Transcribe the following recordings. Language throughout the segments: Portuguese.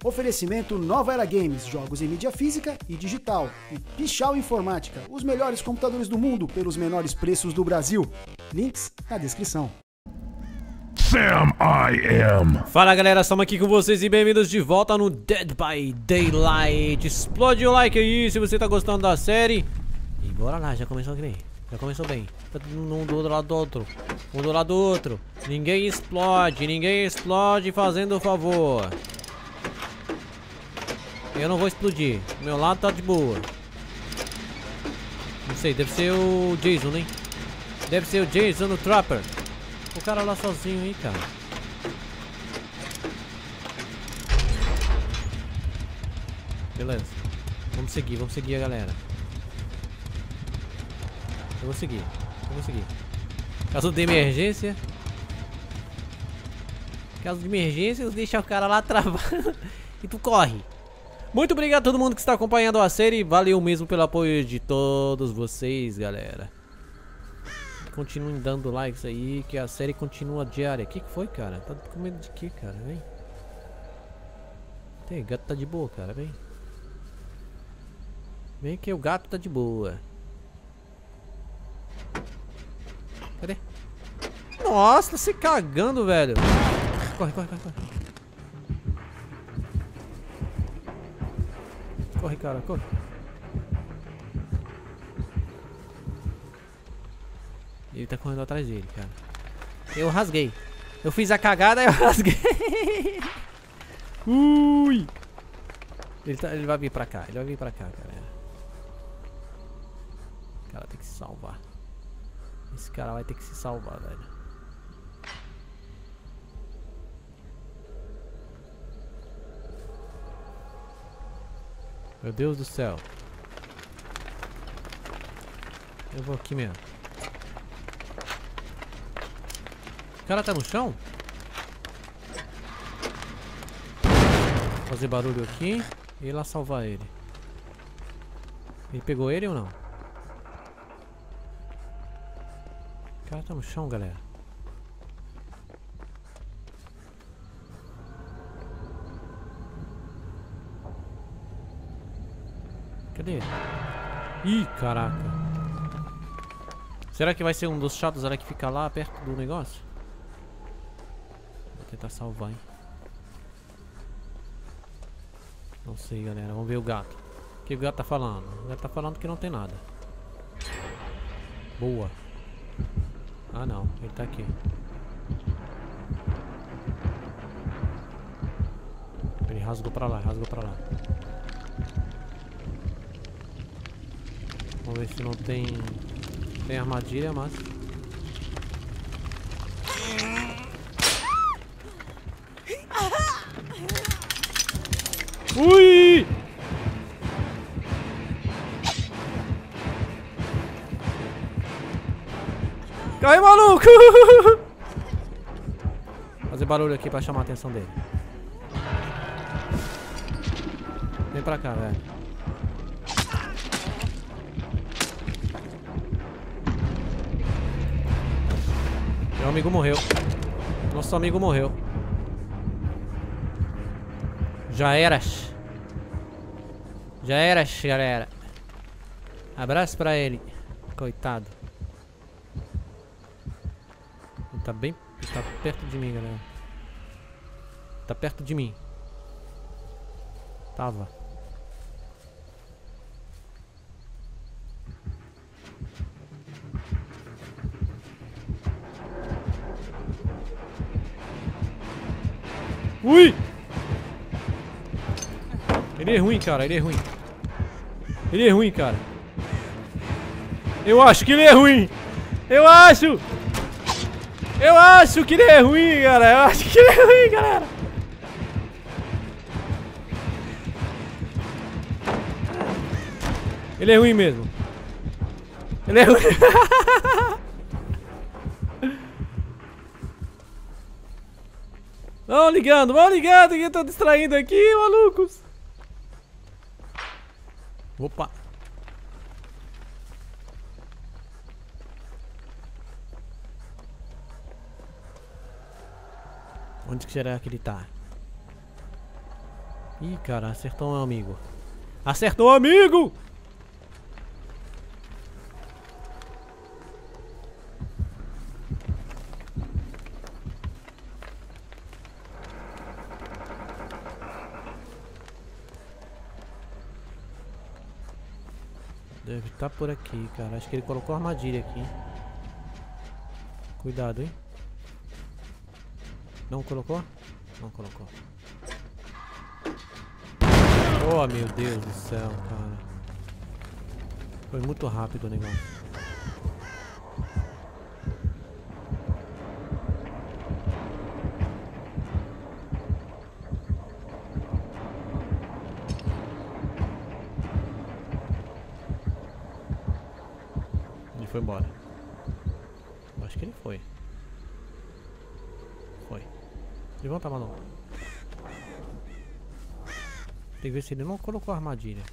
Oferecimento Nova Era Games, jogos em mídia física e digital. E Pichau Informática, os melhores computadores do mundo pelos menores preços do Brasil. Links na descrição. Sam I Am. Fala galera, estamos aqui com vocês e bem-vindos de volta no Dead by Daylight. Explode o like aí se você tá gostando da série. E bora lá, já começou bem. Já começou bem. Tá um do lado do outro. Um do lado do outro. Ninguém explode fazendo o favor. Eu não vou explodir. Meu lado tá de boa. Não sei, deve ser o Jason, hein? Deve ser o Jason, o Trapper. O cara lá sozinho aí, cara. Beleza. Vamos seguir a galera. Eu vou seguir. Caso de emergência. Caso de emergência, deixa o cara lá travado. E tu corre. Muito obrigado a todo mundo que está acompanhando a série. Valeu mesmo pelo apoio de todos vocês, galera. Continuem dando likes aí, que a série continua diária. O que foi, cara? Tá com medo de quê, cara? Vem. Tem, gato tá de boa, cara. Vem. Vem que o gato tá de boa. Cadê? Nossa, tá se cagando, velho. Corre. Corre, cara, corre. Ele tá correndo atrás dele, cara. Eu rasguei. Eu fiz a cagada e eu rasguei. Ui! Ele vai vir pra cá, cara. O cara tem que se salvar. Esse cara vai ter que se salvar, velho. Meu Deus do céu. Eu vou aqui mesmo. O cara tá no chão? Vou fazer barulho aqui e ir lá salvar ele. Ele pegou ele ou não? O cara tá no chão, galera. Cadê ele? Ih, caraca. Será que vai ser um dos chatos que fica lá perto do negócio? Vou tentar salvar, hein. Não sei, galera. Vamos ver o gato. O que o gato tá falando? O gato tá falando que não tem nada. Boa. Ah, não. Ele tá aqui. Ele rasgou pra lá. Vamos ver se não tem... Tem armadilha, mas... Ui! Cai, maluco! Fazer barulho aqui pra chamar a atenção dele. Vem pra cá, velho. Meu amigo morreu. Nosso amigo morreu. Já eras, galera. Abraço pra ele. Coitado. Ele tá bem... Ele tá perto de mim, galera. Tá perto de mim. Tava. Ui! Ele é ruim, cara. Ele é ruim, cara. Eu acho que ele é ruim. Eu acho que ele é ruim, galera. Ele é ruim mesmo. Ele é ruim. Vamos ligando que eu tô distraindo aqui, malucos. Opa. Onde que será que ele tá? Ih, cara, acertou um amigo. Acertou um amigo! Deve estar por aqui, cara. Acho que ele colocou armadilha aqui. Cuidado, hein? Não colocou? Não colocou. Oh, meu Deus do céu, cara. Foi muito rápido o negócio. Ele foi embora. Eu acho que ele foi. Foi. Levanta a mão. Tem que ver se ele não colocou a armadilha.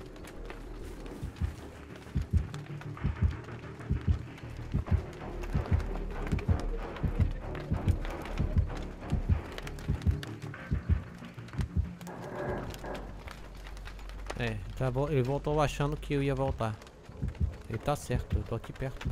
É, ele voltou achando que eu ia voltar. Ele tá certo, eu tô aqui perto.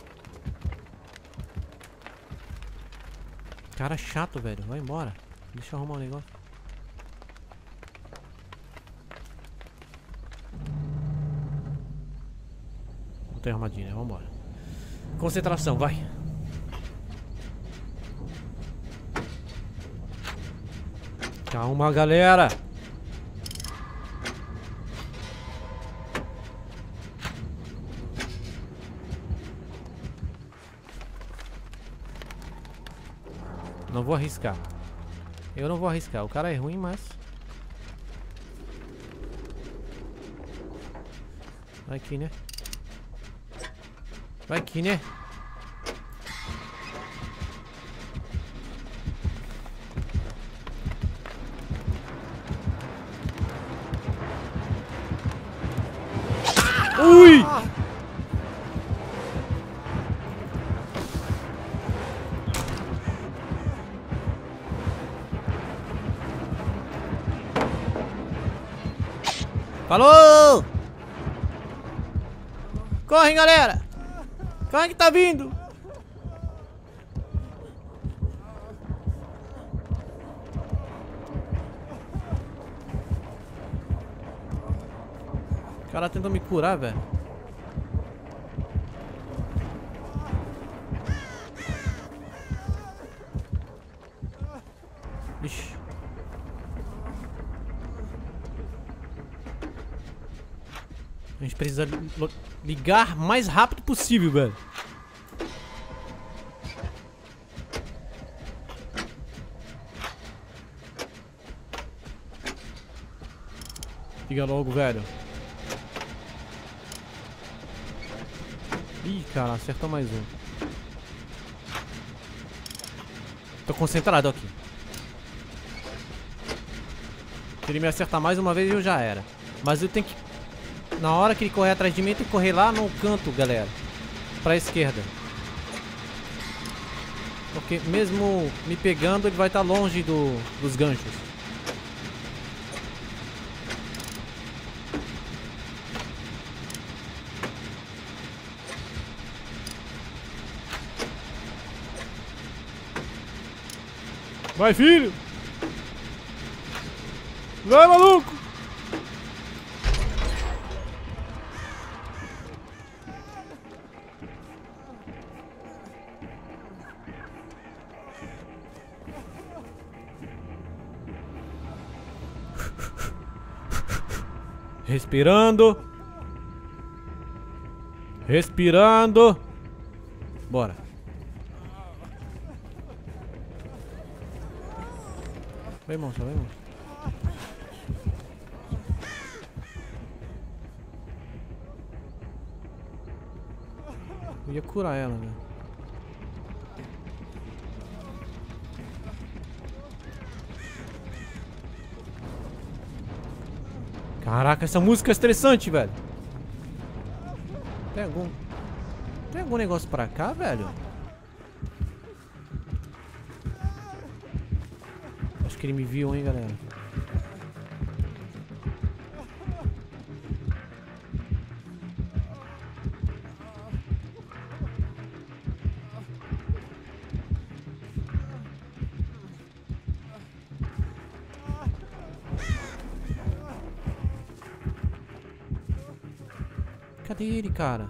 Cara chato, velho. Vai embora. Deixa eu arrumar um negócio. Não tem armadilha, vambora. Concentração, vai. Calma, galera. Não vou arriscar. Eu não vou arriscar. O cara é ruim, mas... Vai aqui, né? Vai aqui, né? Ui! Falou! Corre, galera! Corre que tá vindo! O cara tenta me curar, velho. Ixi. A gente precisa ligar mais rápido possível, velho. Liga logo, velho. Ih, cara, acertou mais um. Tô concentrado aqui. Se ele me acertar mais uma vez, eu já era. Mas eu tenho que... Na hora que ele correr atrás de mim, tem que correr lá no canto, galera. Pra esquerda. Porque mesmo me pegando, ele vai estar longe dos ganchos. Vai, filho! Vai, maluco! Respirando. Respirando. Bora. Vai, moça, vai, moça. Eu ia curar ela, né? Caraca, essa música é estressante, velho. Tem algum negócio pra cá, velho? Acho que ele me viu, hein, galera. Cadê ele, cara?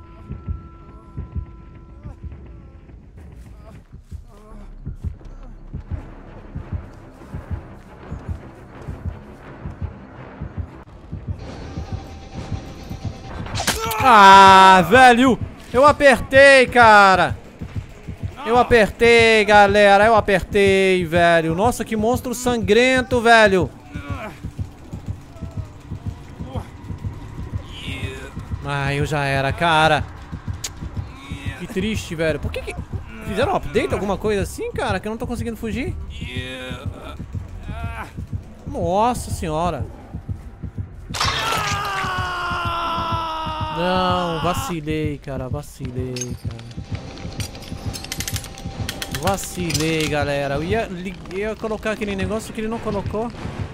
Ah, velho! Eu apertei, cara! Eu apertei, galera! Eu apertei, velho! Nossa, que monstro sangrento, velho! Ah, eu já era, cara! Que triste, velho! Por que fizeram um update, alguma coisa assim, cara? Que eu não tô conseguindo fugir? Nossa senhora! Não, vacilei, cara, vacilei, cara. Vacilei, galera. Eu ia colocar aquele negócio que ele não colocou.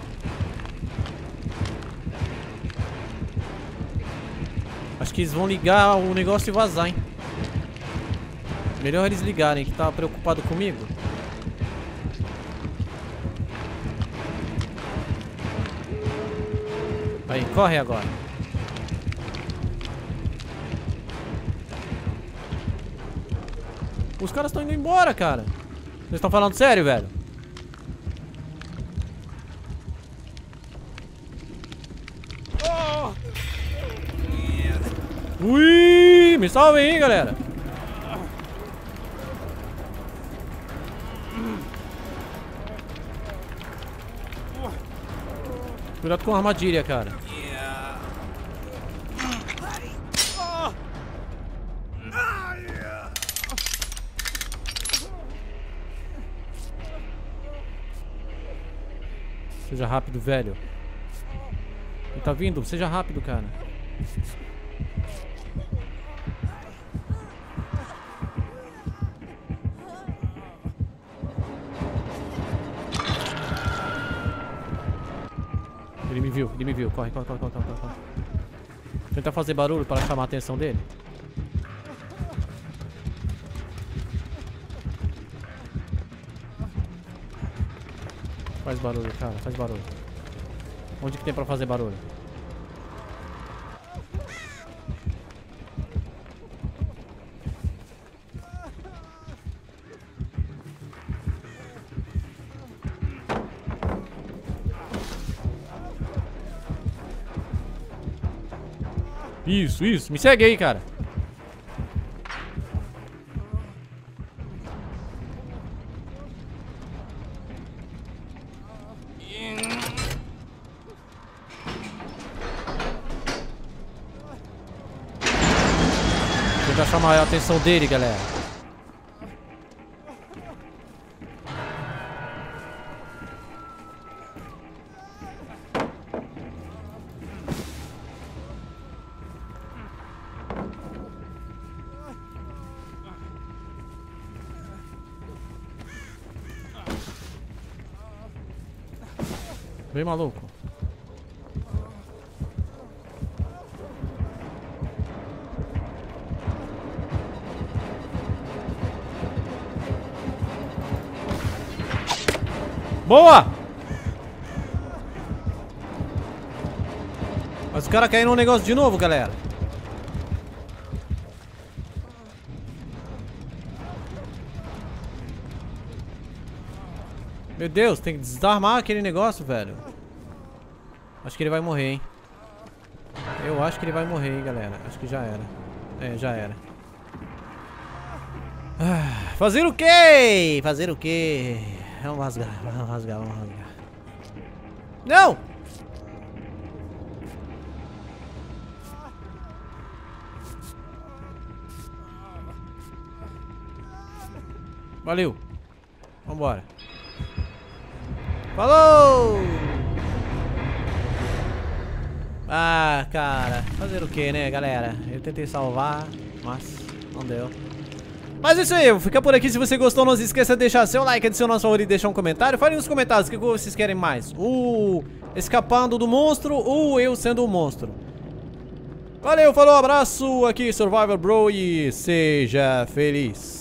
Acho que eles vão ligar o negócio e vazar, hein. Melhor eles ligarem, que tá preocupado comigo. Aí, corre agora. Os caras estão indo embora, cara. Vocês estão falando sério, velho? Ui, me salvem aí, galera. Cuidado com a armadilha, cara. Seja rápido, velho. Ele tá vindo, seja rápido, cara. Ele me viu. Corre, corre, corre, corre, corre, corre. Tenta fazer barulho para chamar a atenção dele. Faz barulho, cara, faz barulho. Onde que tem pra fazer barulho? Isso, me segue aí, cara. Tentar chamar a atenção dele, galera. Vem, maluco. Boa! Mas o cara caiu num negócio de novo, galera. Meu Deus, tem que desarmar aquele negócio, velho. Acho que ele vai morrer, hein. Eu acho que ele vai morrer, hein, galera. Acho que já era. É, já era. Ah, fazer o quê? Fazer o quê? Vamos rasgar, vamos rasgar, vamos rasgar. Não! Valeu. Vambora. Falou! Ah, cara. Fazer o que, né, galera? Eu tentei salvar, mas não deu. Mas é isso aí, eu vou ficar por aqui. Se você gostou, não se esqueça de deixar seu like, adicionar seu favorito e deixar um comentário. Fale nos comentários o que vocês querem mais. Escapando do monstro ou eu sendo um monstro. Valeu, falou, abraço. Aqui Survivor Bro e seja feliz.